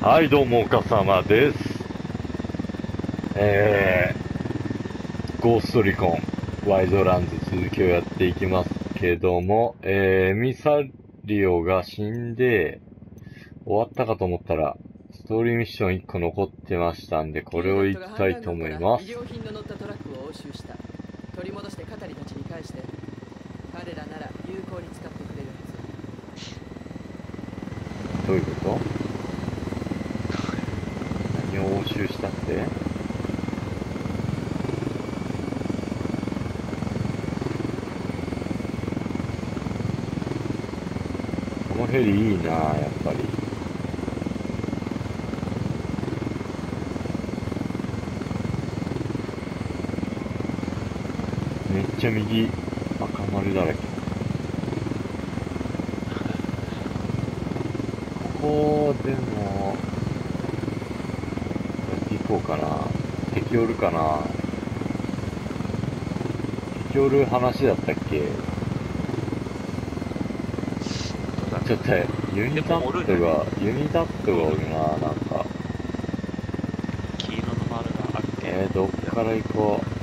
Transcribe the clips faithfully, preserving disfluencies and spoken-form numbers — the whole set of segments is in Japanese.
はい、どうも、おかさまです。えー、ゴーストリコン、ワイドランズ続きをやっていきますけども、えー、エミサリオが死んで、終わったかと思ったら、ストーリーミッションいっこ残ってましたんで、これを行きたいと思います。 医療品の乗ったトラックを押収した。取り戻してカタリたちに返して、彼らなら有効に使ってくれるはず。どういうこと？何を押収したって？このヘリいいな、やっぱり。めっちゃ右赤丸だらけ。ここでもやっていこうかな。敵おるかな。敵おる話だったっけ？ちょっとユニタットがユニタットがおるな。なんか黄色の丸があって、 えー、どっから行こう。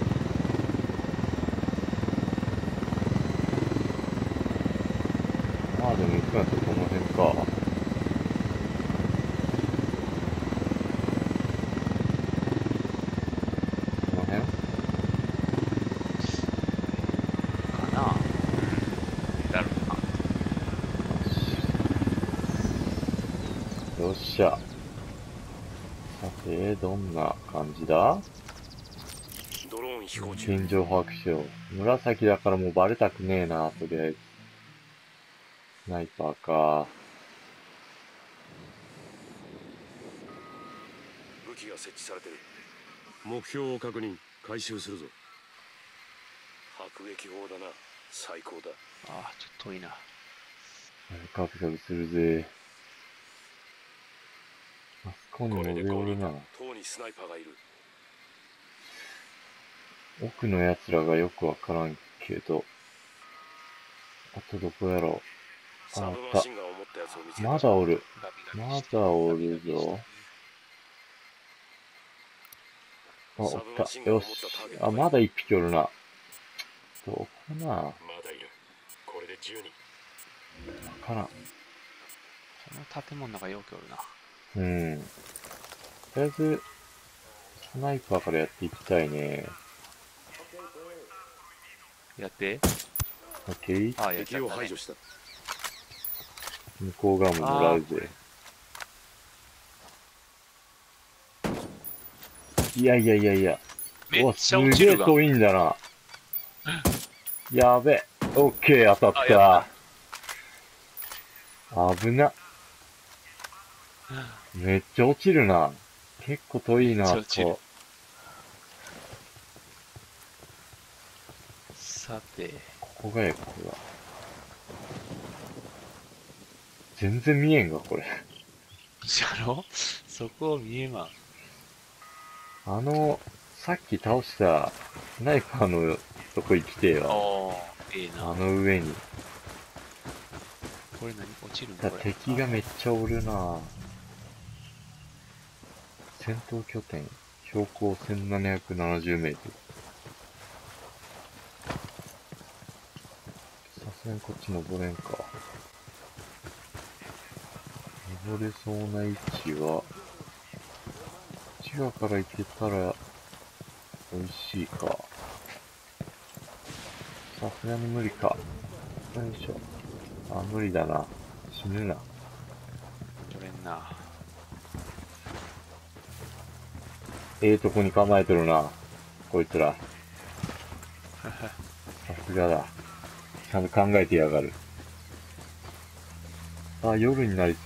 まあでも行くんやったらこの辺か。この辺かな。だろうな。 よっしゃ。さて、どんな感じだ？ ドローン飛行中。 現状把握しよう。紫だからもうバレたくねえな、とりあえず。スナイパーか。 武器が設置されてる。目標を確認、回収するぞ。迫撃砲だな。最高だ。 ああ、ちょっと遠いな。 カクカクするぜ。あそこにも上おるな。 塔にスナイパーがいる。 奥の奴らがよくわからんけど。あとどこやろう。あ、あった。まだおる。まだおるぞ。あ、おった。よし。あ、まだ一匹おるな。どこな。まだいる。これでじゅうにん。 わからん。 その建物の中よくおるな。 うん。とりあえず、スナイパーからやっていきたいね。 やって。 オッケー。 ああ、やっちゃった、ね。 敵を排除した。 向こう側も狙うぜ。いやいやいやいや。 めっちゃ落ちるが。 すげえ遠いんだな。やべえ。オッケー、当たった。危な。めっちゃ落ちるな。結構遠いな、ここ。 さて。 ここがや、ここが。全然見えんが、これ。 じゃろ？そこ見えまん。 あの、さっき倒したスナイパーのとこ行きてえわ。 おー、いいな。 あの上に。 これ何落ちるの？ 敵がめっちゃおるな。戦闘拠点、標高せんななひゃくななじゅうメートル。さすがにこっち登れんか。登れそうな位置は、こっち側から行けたら美味しいか。さすがに無理か。よいしょ。あ、無理だな。死ぬな。 取れんな。 ええとこに構えとるな。こいつら。さすがだ。ちゃんと考えてやがる。あ、夜になりそう。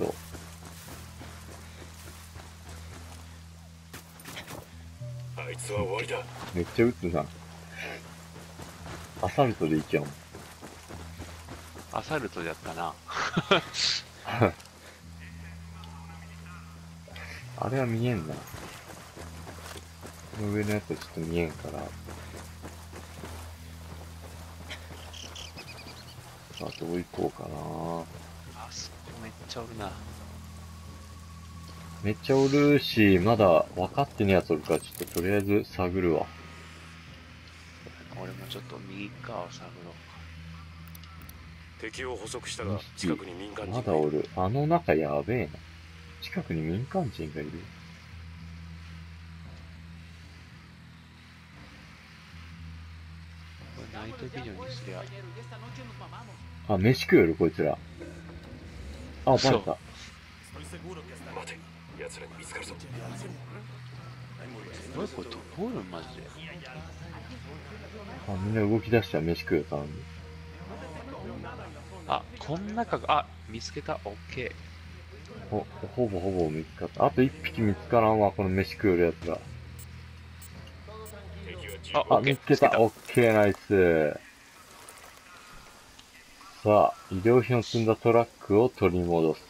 あいつは終わりだ。 めっちゃ撃つな。アサルトでいけん。 アサルトでやったな。 あれは見えんな。この上のやつはちょっと見えんから。さあ、どう行こうかな。 あそこめっちゃおるな。 めっちゃおるし、まだ分かってねえやつおるから、ちょっととりあえず探るわ。 俺もちょっと右側を探ろう敵を捕捉したらにひき近くに民間人がいる。 まだおる。あの中やべえな。近くに民間人がいる。 これナイトビジョンにすりゃ。 あ、飯食うよる、こいつら。あ、バレそうた。 待て、奴らに見つかるぞ。 どういうこと通るマジで。 あ、みんな動き出したら飯食うよ、頼む。 あ、こん中が、あ、見つけた。オッケほ、ほぼほぼ見つかった。あと一匹見つからんわ、この飯食うるやつら。 ー。あ、 あ、 オッケー見つけた。オッケー、ナイス。さあ、医療品を積んだトラックを取り戻す。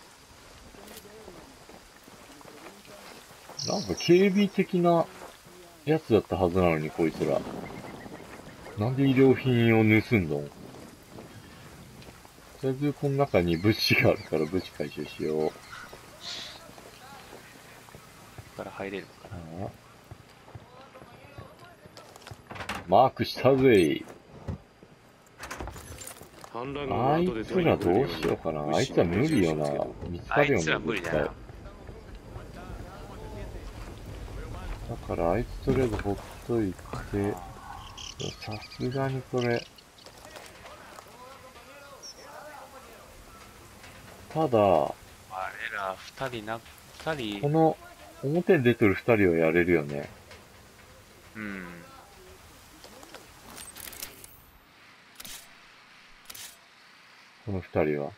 なんか警備的なやつだったはずなのに、こいつら。なんで医療品を盗んだの？とりあえず、この中に物資があるから物資回収しよう。 ここから入れるのかな。 ああマークしたぜ。 反乱軍はあい後でつらどうしようかな。あいつら無理よな。見つかるよね、 あいつら無理だな。 絶対。だからあいつとりあえずほっといて、さすがにこれ、ただ、 あれら二人な、二人、 この表に出てる二人はやれるよね。 うん。 この二人は。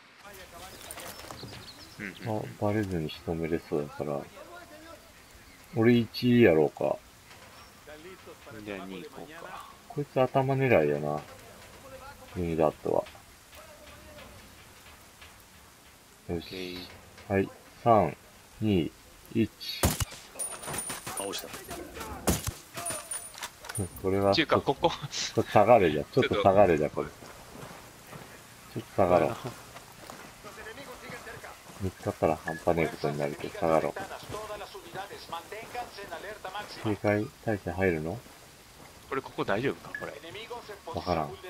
うん、うん。 あ、バレずに仕留めれそうだから。俺いちやろうか。 じゃあに行こうか。 こいつ頭狙いやな。ユニダットは。よオッケーし。はい。さん、に、いち。 倒した。 これは、 ちゅうか、 ちょっここ、 と下がれじゃ。ちょっと下がれじゃ、これ。ちょっと下がろう。見つかったら半端ねえことになるけど、下がろう。警戒態勢入るの？ これここ大丈夫かこれ。 わからん。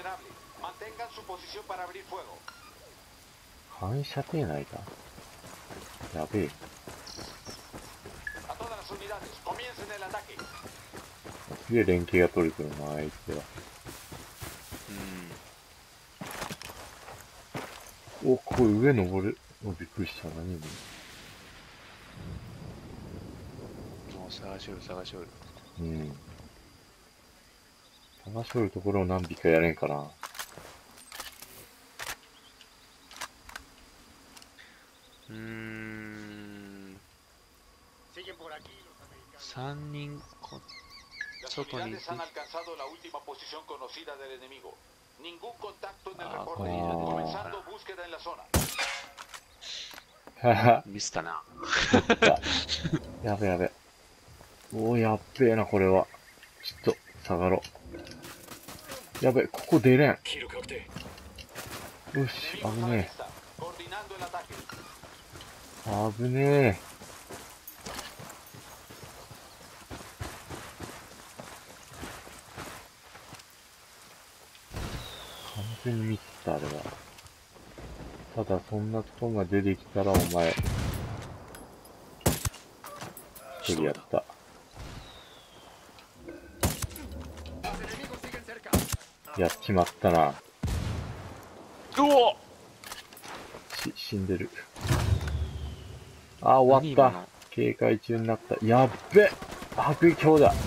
反射程内か。やべえ。すげえ連携が取れてるな、あいつは。 うん。 お、これ上登る。お、びっくりした。何も。 もう探しおる探しおる。 うん。探しおるところを何匹かやれんかな。 うーん。三人こ、外に出て。ああ、これいいじゃねはは。 ミスったな。 やべやべ。おー、やっべえな、これは。ちょっと、下がろう。やべ、ここ出れん。よし、危ねえ。危ねえ。完全にミスった、あれは。ただ、そんなとこが出てきたら、お前、一人やった。やっちまったな。 うおし、死んでる。あ、終わった。警戒中になった。やっべ迫撃砲だ。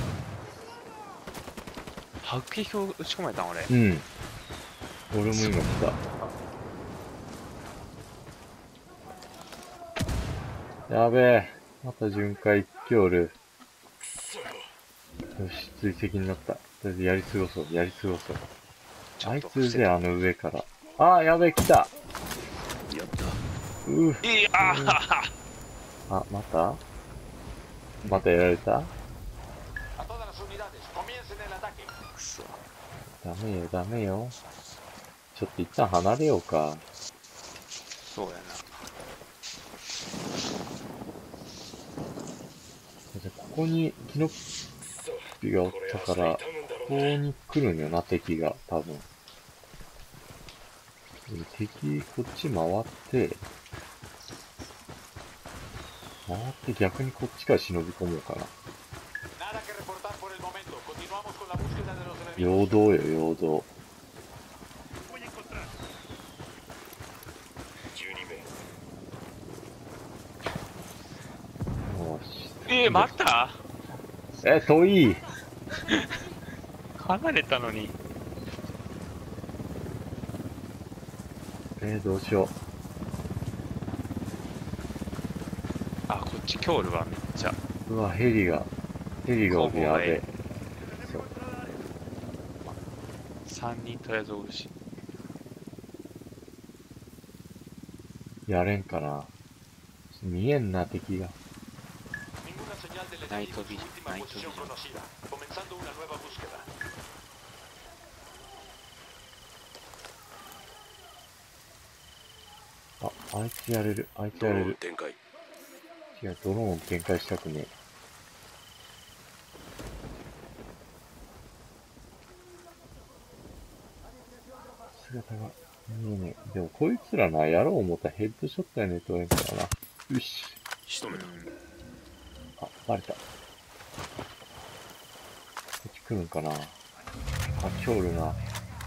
迫撃を打ち込まれたん俺。 うん。俺も今来た。やべえ。また巡回一挙おる。よし、追跡になった。とりあえずやり過ごそう、やり過ごそう。あいつであの上から。あー、やべえ、来た。 やった。 うぅ。 いやーあ、またまたやられた？ くそ。 ダメよ、ダメよ。ちょっと一旦離れようか。 そうやな。 こにキノピがおったから、ここに来るんよな、敵が、多分。敵、こっち回って、回って逆にこっちから忍び込もうかな。陽動よ、陽動。よし。 えー、待った。 え、遠い。 離れたのに。 えー、どうしよう。 あ、こっちキョールはめっちゃ。 うわ、ヘリが、ヘリがおるやべえ。そう。 さんにんとりあえずおるし。 やれんかな。見えんな、敵が。 ナイトビジョン、ナイトビジョン。 あ、あいつやれる、あいつやれる。 展開。 違う、ドローン展開したくねえ。姿が見えねえ。でもこいつらな、やろう思ったらヘッドショットやねえとえんからな。よし。 仕留めた。 あ、バレた。こっち来るんかな。あ、キョールな。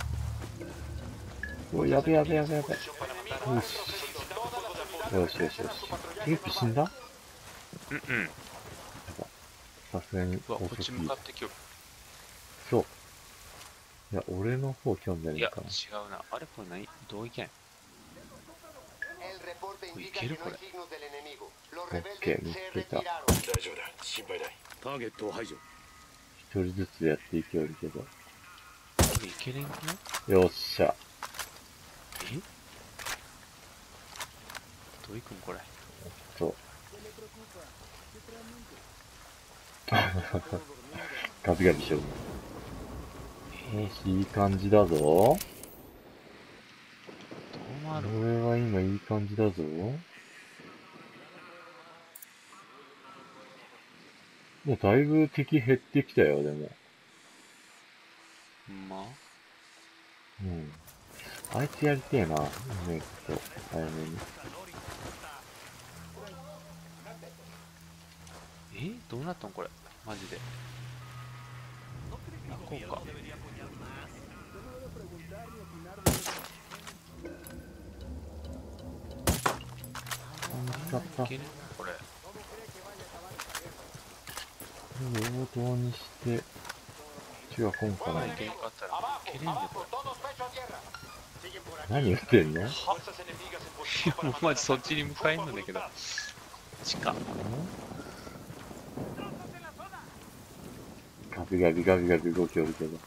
うわ、やべやべやべやべ。よし。よしよしよし。キリップ死んだ？ うんうん。 さすがにうわ、こ遅すぎるっち向か。ってきよる。 そう。いや、俺の方興味あるいや、 のかな。 違うな。あれこれ何どういけん？これいけるこれ。 オッケー、見つけた。 大丈夫だ。心配ない。ターゲットを排除。 一人ずつやっていけるけど。 これいけれんかな？ よっしゃ。 え？どういくんこれ。 そう。ガビガビしよう。よし、いい感じだぞ。 どうなる？ 俺は今いい感じだぞ。もうだいぶ敵減ってきたよ、でも。 まあ。 うん。あいつやりてえな。ねえ、ちょっと、早めに。 え？どうなったんこれ。マジで。泣こうか。 あ、見つかった。 いけるこれ。 陽動にして、違う、今回ない。 いけんかったらいけれんでこれ。 何言ってんの？ いやもうマジそっちに向かえんのだけど。地下。 ガビガビガビガビ動きおるけど。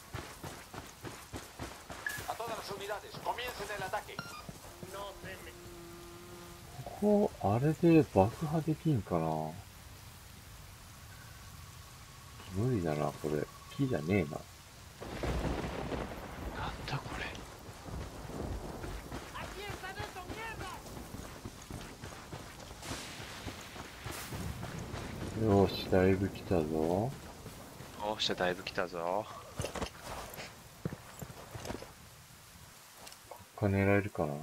ここ、あれで爆破できんかな？無理だな、これ。木じゃねえな。 なんだこれ。 よし、だいぶ来たぞ。 おっしゃ、だいぶ来たぞ。 ここ狙えるかな？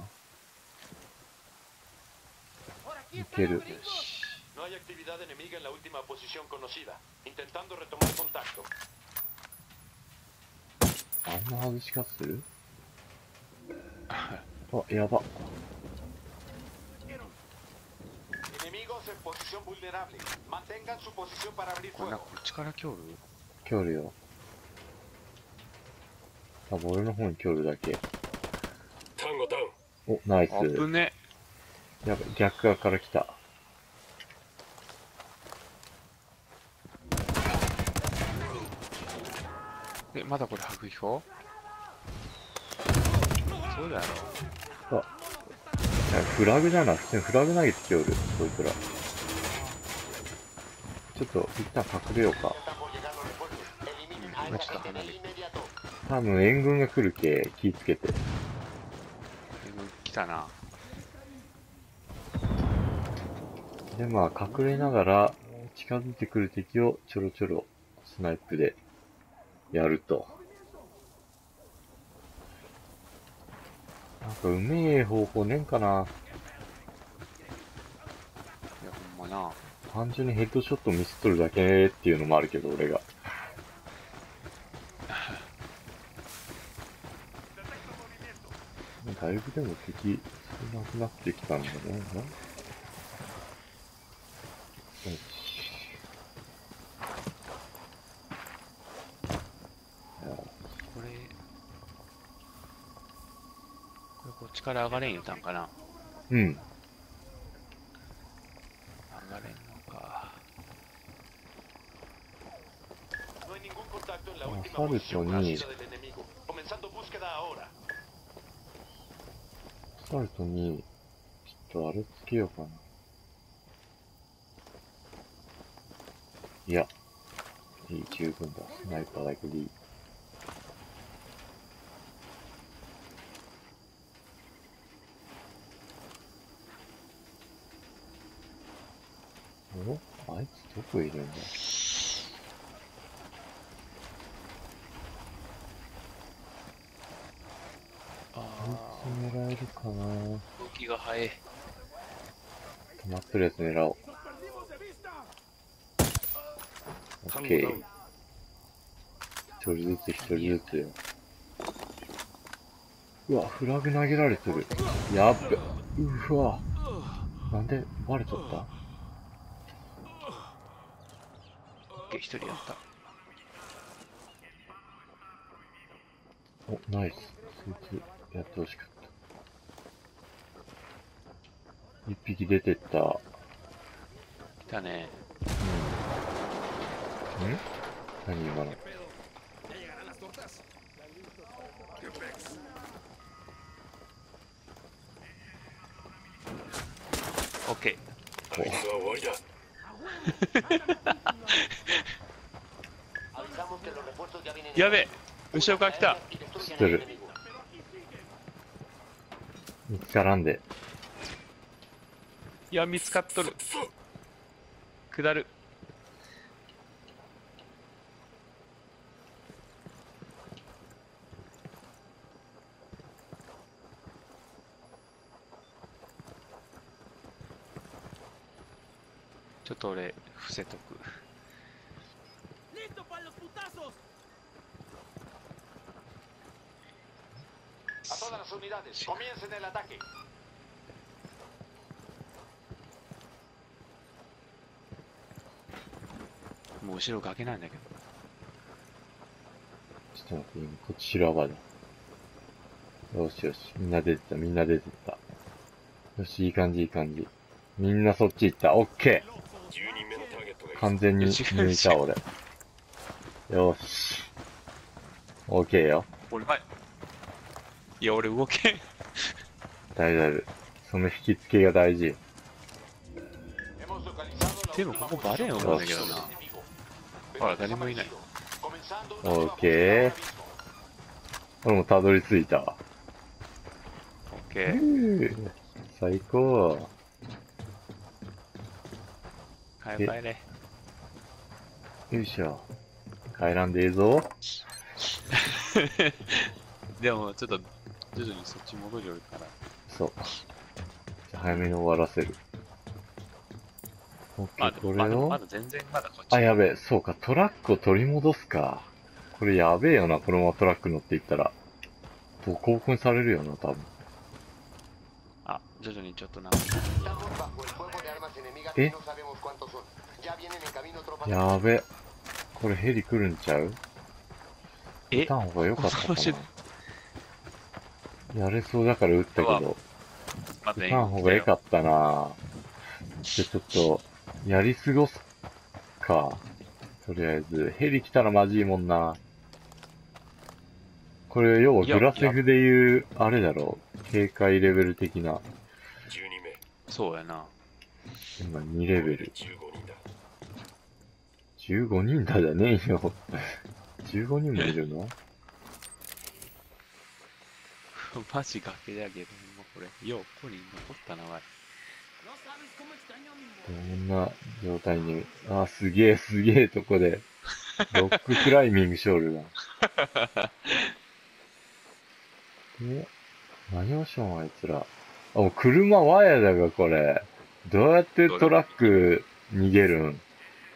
いける。 No hay actividad enemiga en la última posición conocida. Intentando retomar contacto. あんな外し方する？あ、やば。 Enemigos en posición vulnerable. Mantengan su posición para abrir これなんか fuego. こっちから来おる？ 距離よ。多分俺の方に距離だけ。 タンゴダウン。 お、ナイス。 あぶね。 やばい、逆側から来た。 え、まだこれ迫撃砲？そうだろ。 あ、いやフラグじゃなくて、フラグ投げてきよる、こいつら。ちょっと、一旦隠れようか。 今ちょっと離れて。 多分援軍が来るけ、気ぃつけて。 え、来たな。 で、まあ、隠れながら、 近づいてくる敵をちょろちょろスナイプでやると。なんかうめえ方法ねんかな。 いや、ほんまな。 単純にヘッドショットミスっとるだけっていうのもあるけど、俺が。だいぶでも敵少なくなってきたんだね。よし。 これ、これこっちから上がれん言うたんかな。 うん。 上がれんのか。 アサルトに、アサルトに、ちょっとあれつけようかな。いや、いい、十分だ。スナイパーだけでいい。お？あいつどこいるんだ？ ああいつ狙えるかな？ ー、動きが早い。 止まってるやつ狙おう。オッケー。一人ずつ一人ずつよ。うわ、フラグ投げられてる。やっべ。うわ。なんでバレちゃった？ オッケー、一人やった。 お、ナイス。そいつやってほしかった。一匹出てった。 来たね。 うん。ん？何今の？ オッケあいつは終わりだ。 ー。やべえ、後ろから来た。 知ってる。見つからんで。 いや、見つかっとる。下る。ちょっと俺、伏せとく。もう後ろ崖なんだけど。 ちょっと待って、今こっち白場だ。よしよし、みんな出てた、みんな出てた。よし、いい感じ、いい感じ。みんなそっち行った。オッケじゅうにんめのターゲットがー。完全に抜いた、俺。よし。オッケーよ。 俺前。いや、俺動けん。 大丈夫。その引き付けが大事。 でもここバレん思うんだけどな。ほら、誰もいない。 オッケー。俺もたどり着いたわ。 オッケうー。 ー最高。 帰れ帰れ。 よいしょ。帰らんでええぞ。 でも、ちょっと、徐々にそっち戻りよるから。 そう。じゃあ早めに終わらせる。オッケあ、 ー、 でもまだ、 これをま。だ全然まだこっち。 あ、やべえ。そうか、トラックを取り戻すか。これやべえよな、このままトラック乗っていったら。ボコボコにされるよな、多分。 あ、徐々にちょっとな。 えやべえ。これヘリ来るんちゃう？ え撃たん方が良かったかもしな。やれそうだから撃ったけど、 また撃たん方が良かったな。で、ちょっと、やり過ごすか。とりあえず、ヘリ来たらマジいいもんな。これ、要はグラセフでいう、あれだろう。警戒レベル的な。 じゅうにんめ。 そうやな。 今にレベル。 じゅうごにんだ。 じゅうごにんだじゃねえよ。じゅうごにんもいるの？ マジ崖だけど、もうこれ、ようここに残ったな、おい。 どんな状態に、あ、すげえすげえとこで、ロッククライミングショールだ。え、何をしょんあいつら。あ、もう車ワイヤだがこれ。どうやってトラック逃げるん？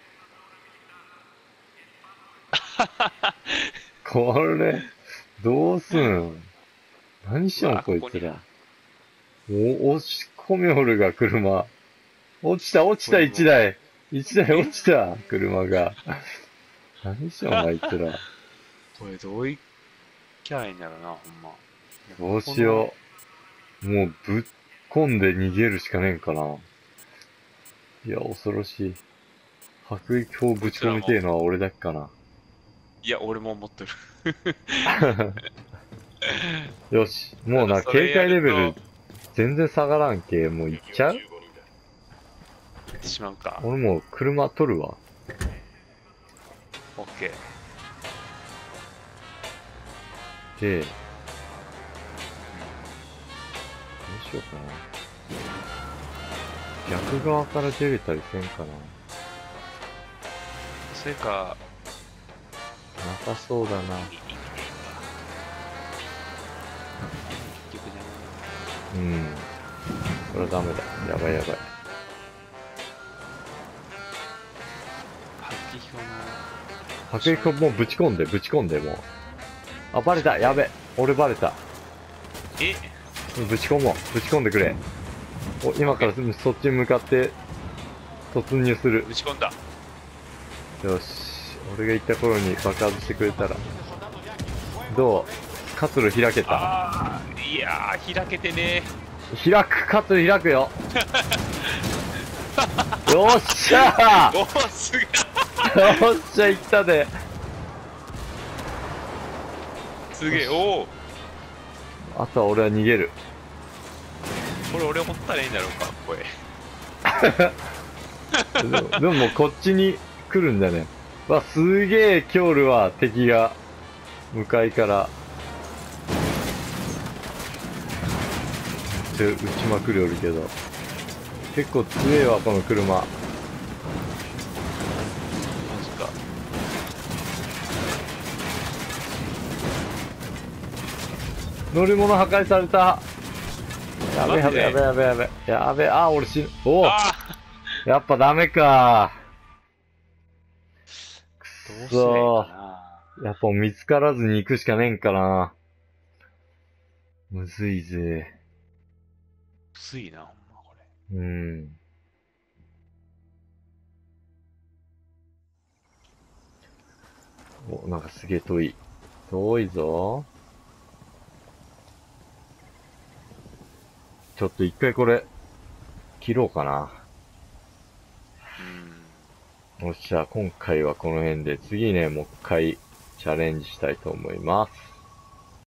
これ、どうすん？何しよんこいつら。お、押し込めおるが車。落ちた落ちた一台。一台落ちた車が。何しよんあいつら。 これどういっきゃいいんだろうな、ほんま。 どうしよう。もうぶっ込んで逃げるしかねえんかな。いや、恐ろしい。迫撃砲ぶち込みてえのは俺だけかな。 いや、俺も思ってる。 よし。もうな、警戒レベル全然下がらんけ。もう行っちゃう？ やってしまうか。 俺もう車取るわ。 オッケー。 で、どうしようかな。逆側から出れたりせんかな。 それか、 なさそうだな。 結局ね。 うん。これはダメだ。やばいやばい。 迫撃砲の迫撃砲もうぶち込んで、ぶち込んで、もう。あ、バレた。やべ。俺バレた。 えぶち込もう。ぶち込んでくれ。お、今からそっちに向かって突入する。 打ち込んだ。 よし。俺が行った頃に爆発してくれたら。どう？活路開けた？ あー、いやー、開けてね開く、活路開くよ。よっしゃー。おー、すげえ。 ーよっしゃ、行ったで。 すげえ、おー。 あとは俺は逃げる。 これ俺掘ったらいいんだろうか、これ。 でも、でももうこっちに来るんだね。わ、すげえ、キョールは敵が、向かいから、めっちゃ撃ちまくりおるけど。結構強えわ、この車。 マジか。 乗り物破壊された。やべやべやべマやべやべ。やべ、あ、俺死ぬ。おお、 あやっぱダメか。 ーどうすりゃいいかな。 やっぱ見つからずに行くしかねえんかな。むずいぜ。 むずいな、ほんまこれ。 うん。お、なんかすげえ遠い。遠いぞ。ちょっと一回これ、切ろうかな。 うん。 よっしゃ、今回はこの辺で、次ね、もう一回チャレンジしたいと思います。